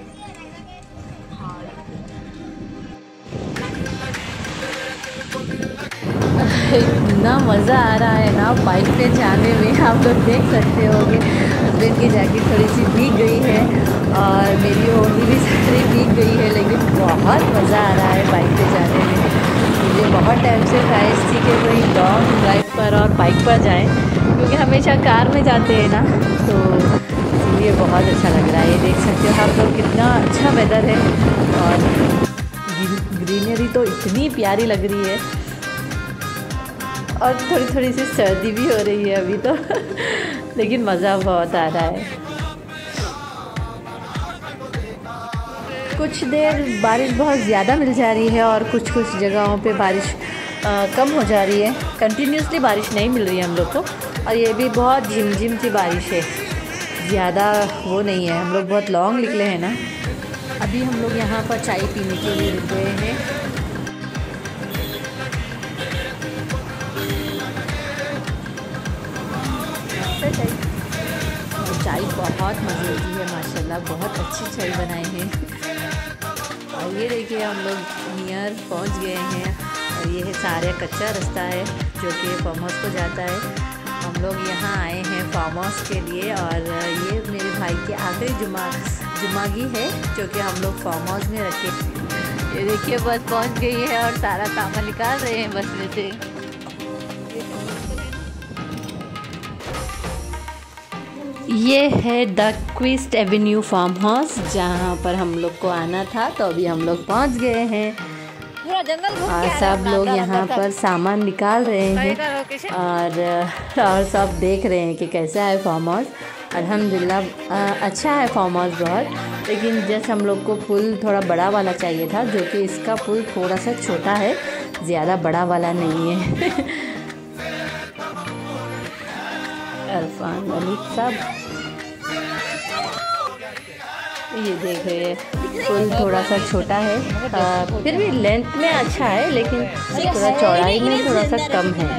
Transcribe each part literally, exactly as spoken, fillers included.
इतना मज़ा आ रहा है ना बाइक पे जाने में, आप लोग देख सकते होंगे। हस्बैंड की जैकेट थोड़ी सी भीग गई है और मेरी ओढ़नी भी सारी भीग गई है, लेकिन बहुत मज़ा आ रहा है बाइक पे जाने में। मुझे बहुत टाइम से ख्वाहिश थी कि कोई लॉन्ग ड्राइव पर और बाइक पर जाएं, क्योंकि हमेशा कार में जाते हैं ना, तो इसलिए बहुत अच्छा लग रहा है। ये देख सकते हो आप लोग कितना अच्छा वेदर है और ग्रीनरी तो इतनी प्यारी लग रही है और थोड़ी थोड़ी सी सर्दी भी हो रही है अभी तो लेकिन मज़ा बहुत आ रहा है। कुछ देर बारिश बहुत ज़्यादा मिल जा रही है और कुछ कुछ जगहों पे बारिश आ, कम हो जा रही है। कंटिन्यूसली बारिश नहीं मिल रही है हम लोग को, और ये भी बहुत झिमझिम सी बारिश है, ज़्यादा वो नहीं है। हम लोग बहुत लॉन्ग निकले हैं ना। अभी हम लोग यहाँ पर चाय पीने के लिए रुक गए हैं। चाय बहुत मज़े की है माशाल्लाह, बहुत अच्छी चाय बनाए हैं। और ये देखिए हम लोग नियर पहुंच गए हैं और ये है सारे कच्चा रास्ता है जो कि फार्म हाउस को जाता है। हम लोग यहाँ आए हैं फार्म हाउस के लिए और ये मेरे भाई की आखिरी जुमा जुमागी है जो कि हम लोग फार्म हाउस में रखे। ये देखिए बस पहुँच गई है और सारा सामान निकाल रहे हैं बस में से। ये है the Quist avenue farm house जहाँ पर हम लोग को आना था, तो अभी हम लोग पहुँच गए हैं। पूरा जंगल घूम और सब लोग यहाँ पर सामान निकाल रहे हैं और और सब देख रहे हैं कि कैसा है फार्म हाउस। अल्हम्दुलिल्लाह अच्छा है फार्म हाउस बहुत, लेकिन जैसे हम लोग को पुल थोड़ा बड़ा वाला चाहिए था, जो कि इसका पुल थोड़ा सा छोटा है, ज़्यादा बड़ा वाला नहीं है। अरफान मलिक सब ये देख रहे हैं, पुल थोड़ा सा छोटा है, आ, फिर भी लेंथ में अच्छा है, लेकिन थोड़ा चौड़ाई में थोड़ा सा कम है।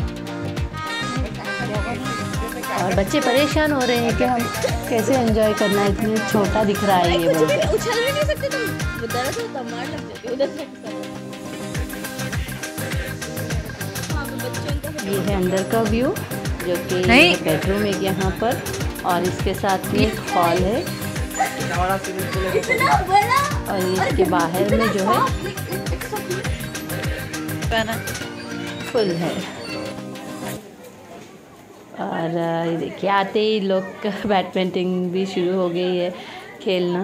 और बच्चे परेशान हो रहे हैं कि हम कैसे एंजॉय करना है, इतनी छोटा दिख रहा है ये बोल के। उछल भी नहीं सकते तुम, उधर से तमार लग जाती है उधर से। ये है अंदर का व्यू जो कि बेडरूम है यहाँ पर, और इसके साथ में एक हॉल है और इसके बाहर में जो है फुल है। और ये देखिए आते ही लोग बैडमिंटन भी शुरू हो गई है खेलना।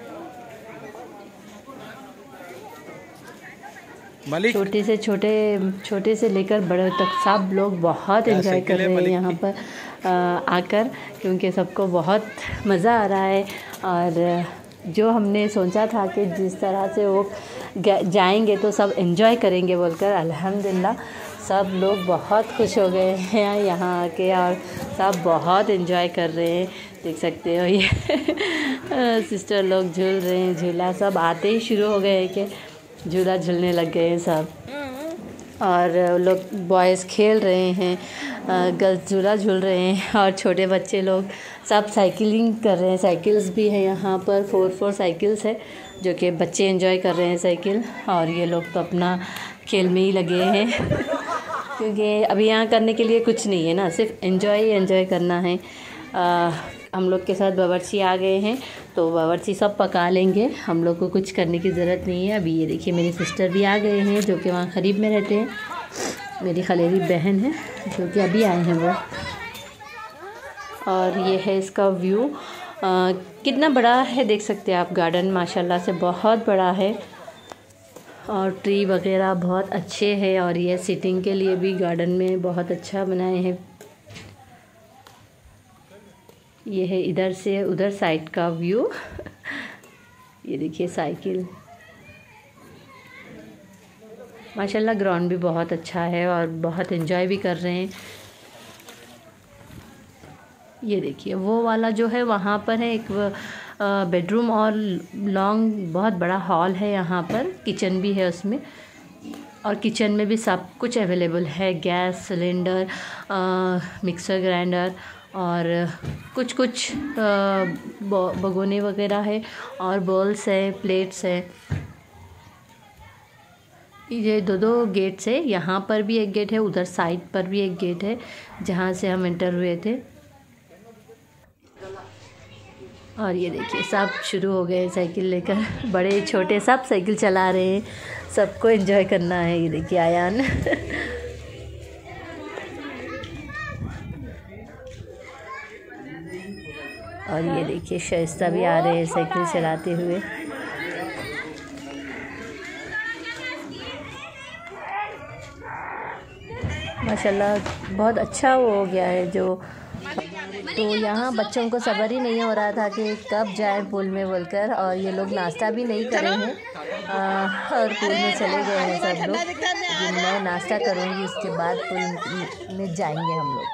छोटे से छोटे छोटे से लेकर बड़े तक सब लोग बहुत एंजॉय कर रहे हैं यहाँ पर आ, आकर, क्योंकि सबको बहुत मज़ा आ रहा है। और जो हमने सोचा था कि जिस तरह से वो जाएंगे तो सब एंजॉय करेंगे बोलकर, अल्हम्दुलिल्लाह सब लोग बहुत खुश हो गए हैं यहाँ आके और सब बहुत एंजॉय कर रहे हैं। देख सकते हो ये सिस्टर लोग झूल रहे हैं झूला, सब आते ही शुरू हो गए कि झूला झूलने लग गए हैं सब। और लोग बॉयज़ खेल रहे हैं, गर्ल्स झूला झूल रहे हैं और छोटे बच्चे लोग सब साइकिलिंग कर रहे हैं। साइकिल्स भी हैं यहाँ पर, फोर फोर साइकिल्स है जो कि बच्चे एंजॉय कर रहे हैं साइकिल, और ये लोग तो अपना खेल में ही लगे हैं क्योंकि अभी यहाँ करने के लिए कुछ नहीं है ना, सिर्फ एंजॉय ही एंजॉय करना है। आ, हम लोग के साथ बावर्ची आ गए हैं तो बावर्ची सब पका लेंगे, हम लोग को कुछ करने की ज़रूरत नहीं है। अभी ये देखिए मेरे सिस्टर भी आ गए हैं जो कि वहाँ करीब में रहते हैं, मेरी खलेरी बहन है जो कि अभी आए हैं वो। और ये है इसका व्यू, आ, कितना बड़ा है देख सकते हैं आप। गार्डन माशाल्लाह से बहुत बड़ा है और ट्री वगैरह बहुत अच्छे हैं, और ये सिटिंग के लिए भी गार्डन में बहुत अच्छा बनाए हैं। ये है इधर से उधर साइड का व्यू ये देखिए साइकिल, माशाल्लाह ग्राउंड भी बहुत अच्छा है और बहुत एंजॉय भी कर रहे हैं। ये देखिए वो वाला जो है वहाँ पर है एक बेडरूम और लॉन्ग बहुत बड़ा हॉल है यहाँ पर, किचन भी है उसमें, और किचन में भी सब कुछ अवेलेबल है, गैस सिलेंडर, मिक्सर ग्राइंडर और कुछ कुछ भगोने वगैरह है और बॉल्स है, प्लेट्स है। ये दो दो गेट्स है, यहाँ पर भी एक गेट है, उधर साइड पर भी एक गेट है जहाँ से हम एंटर हुए थे। और ये देखिए सब शुरू हो गए साइकिल लेकर, बड़े छोटे सब साइकिल चला रहे हैं, सबको एंजॉय करना है। ये देखिए आयान और ये देखिए शाइस्ता भी आ रहे हैं साइकिल चलाते हुए। माशाल्लाह बहुत अच्छा वो हो गया है जो। तो यहाँ बच्चों को सब्र ही नहीं हो रहा था कि कब जाए पूल में बोलकर, और ये लोग नाश्ता भी नहीं करे हैं और पूल में चले गए हैं सब लोग। लेकिन मैं नाश्ता करूँगी, उसके बाद पूल में जाएंगे हम लोग।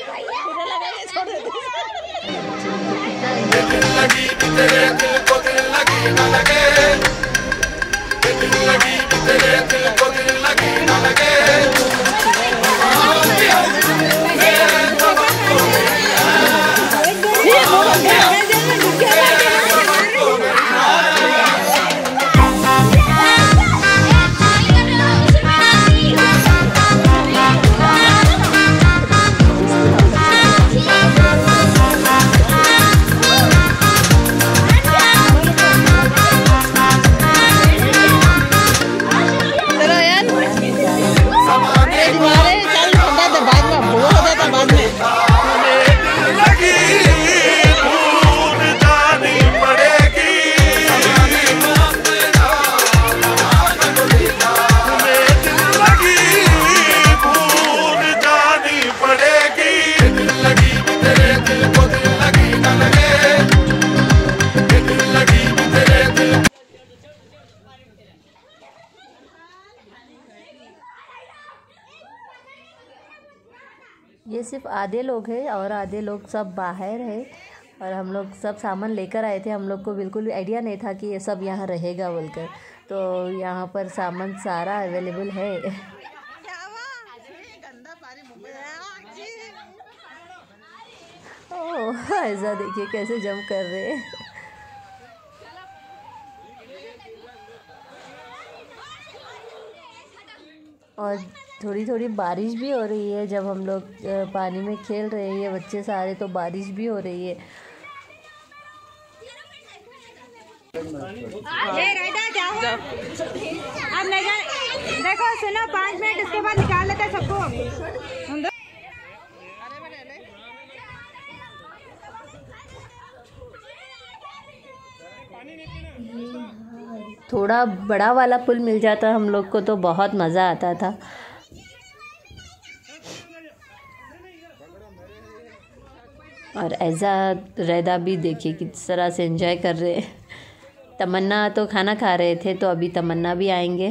ये सिर्फ आधे लोग हैं और आधे लोग सब बाहर है, और हम लोग सब सामान लेकर आए थे। हम लोग को बिल्कुल भी आइडिया नहीं था कि ये सब यहाँ रहेगा बोलकर। तो यहाँ पर सामान सारा अवेलेबल है। ओह ऐसा देखिए कैसे जंप कर रहे हैं। और थोड़ी थोड़ी बारिश भी हो रही है जब हम लोग पानी में खेल रहे हैं, ये बच्चे सारे, तो बारिश भी हो रही है। ये राइडा क्या हुआ? अब ले जा, देखो सुनो, पाँच मिनट इसके बाद निकाल लेते सबको। थोड़ा बड़ा वाला पुल मिल जाता हम लोग को तो बहुत मज़ा आता था। और ऐसा रैदा भी देखिए किस तरह से एंजॉय कर रहे हैं। तमन्ना तो खाना खा रहे थे, तो अभी तमन्ना भी आएंगे।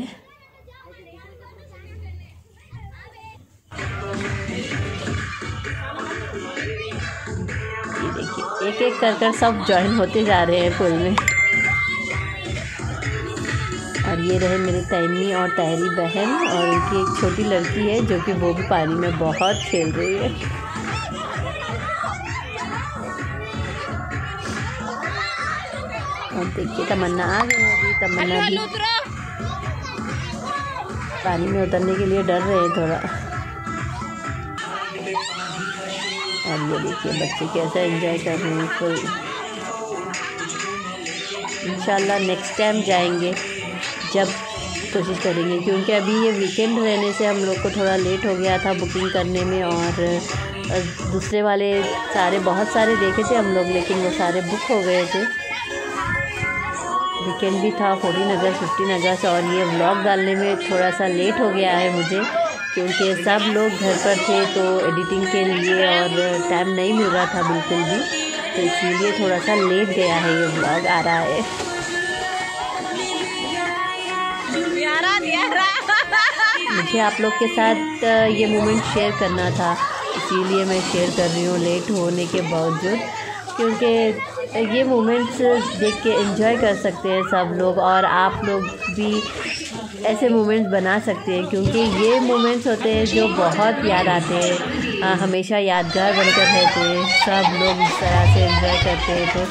ये देखिए एक एक कर कर सब ज्वाइन होते जा रहे हैं पुल में। और ये रहे मेरे तैमी और तहरी बहन, और उनकी एक छोटी लड़की है जो कि वो भी पानी में बहुत खेल रही है। और देखिए तमन्ना आ गई है, अभी तमन्ना भी पानी में उतरने के लिए डर रहे हैं थोड़ा। और ये देखिए बच्चे कैसा एंजॉय कर रहे हैं फुल। इंशाल्लाह नेक्स्ट टाइम जाएंगे जब कोशिश करेंगे, क्योंकि अभी ये वीकेंड रहने से हम लोग को थोड़ा लेट हो गया था बुकिंग करने में। और दूसरे वाले सारे बहुत सारे देखे थे हम लोग, लेकिन वो सारे बुक हो गए थे। वीकेंड भी था, फोर्टीन अगस्त फिफ्टीन अगस्त। और ये व्लॉग डालने में थोड़ा सा लेट हो गया है मुझे, क्योंकि सब लोग घर पर थे तो एडिटिंग के लिए और टाइम नहीं मिल रहा था बिल्कुल भी, तो इसीलिए थोड़ा सा लेट गया है ये व्लॉग आ रहा है। मुझे आप लोग के साथ ये मोमेंट शेयर करना था, इसीलिए मैं शेयर कर रही हूँ लेट होने के बावजूद, क्योंकि ये मोमेंट्स देख के एंजॉय कर सकते हैं सब लोग। और आप लोग भी ऐसे मोमेंट्स बना सकते हैं, क्योंकि ये मोमेंट्स होते हैं जो बहुत याद आते हैं, हमेशा यादगार बनकर रहते हैं। सब लोग इस तरह से एंजॉय करते हैं। तो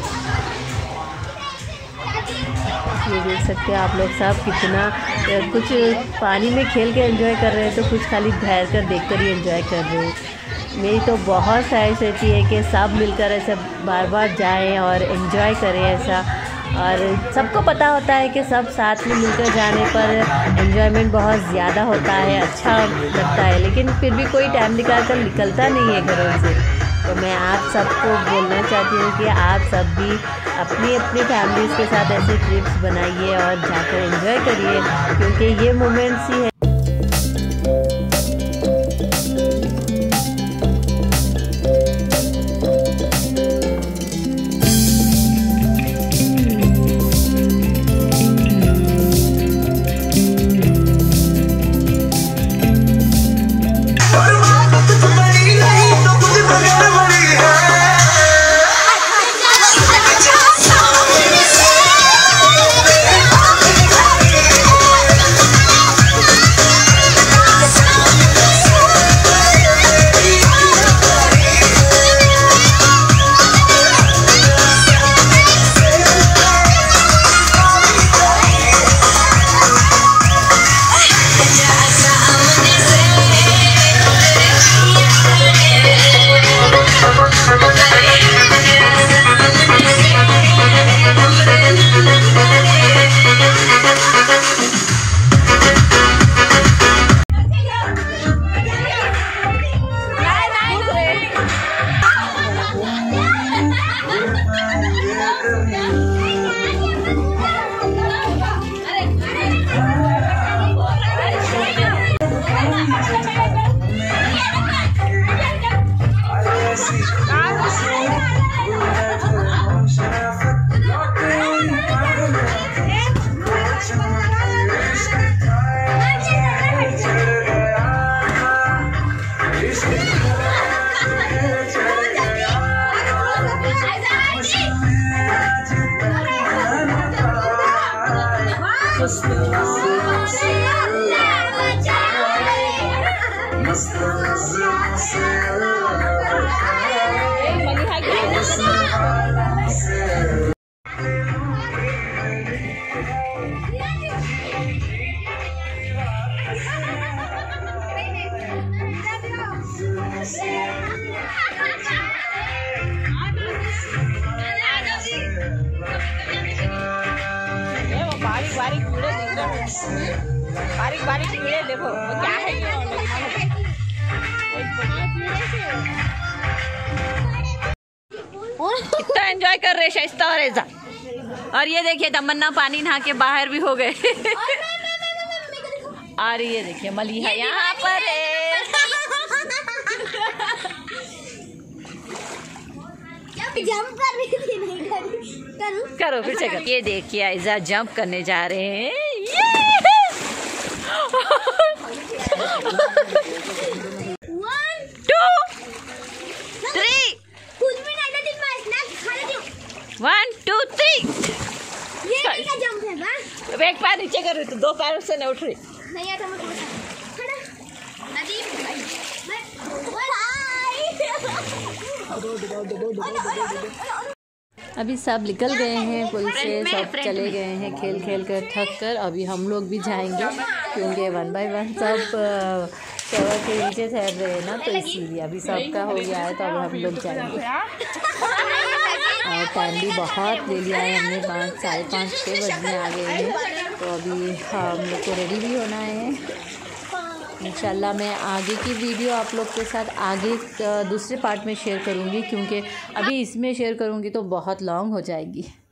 ये देख सकते हैं आप लोग सब कितना कुछ पानी में खेल के एंजॉय कर रहे हैं, तो कुछ खाली ठहर कर देख कर ही एंजॉय कर रहे हैं। मेरी तो बहुत ख्वाहिश रहती है कि सब मिलकर ऐसे बार बार जाएं और एंजॉय करें ऐसा। और सबको पता होता है कि सब साथ में मिलकर जाने पर एंजॉयमेंट बहुत ज़्यादा होता है, अच्छा लगता है, लेकिन फिर भी कोई टाइम निकाल कर निकलता नहीं है घरों से। तो मैं आप सबको बोलना चाहती हूँ कि आप सब भी अपनी अपनी फैमिलीज़ के साथ ऐसे ट्रिप्स बनाइए और जाकर एंजॉय करिए, क्योंकि ये मोमेंट्स ही है। बारीक बारीक कीड़े देखो वो क्या है ये कितना एंजॉय कर रहे शाइस्ता और ऐसा। और ये देखिए तमन्ना पानी नहा के बाहर भी हो गए। और ये देखिए मलिहा यहाँ पर है। जंप कर रही थी, नहीं करो करो फिर से करो। ये देखिए ऐसा जंप करने जा रहे हैं। One two three one two three. ये क्या जंप है बस? एक पैर नीचे कर रही तो दो पैरों से नहीं उठ रही। नहीं आता मैं खड़ा नदी मैं अभी सब निकल गए हैं पुल से, सब चले गए हैं खेल खेल कर थक कर। अभी हम लोग भी जाएंगे, क्योंकि वन बाय वन सब टावर के नीचे ठहर रहे हैं ना, तो इसीलिए अभी सबका हो गया है, तो अब हम लोग जाएंगे। और टाइम भी बहुत ले लिया है हमने, पाँच साढ़े पाँच छः बजने आ गए हैं, तो अभी हम लोग को रेडी भी होना है। इंशाल्लाह मैं आगे की वीडियो आप लोग के साथ आगे दूसरे पार्ट में शेयर करूँगी, क्योंकि अभी इसमें शेयर करूँगी तो बहुत लॉन्ग हो जाएगी।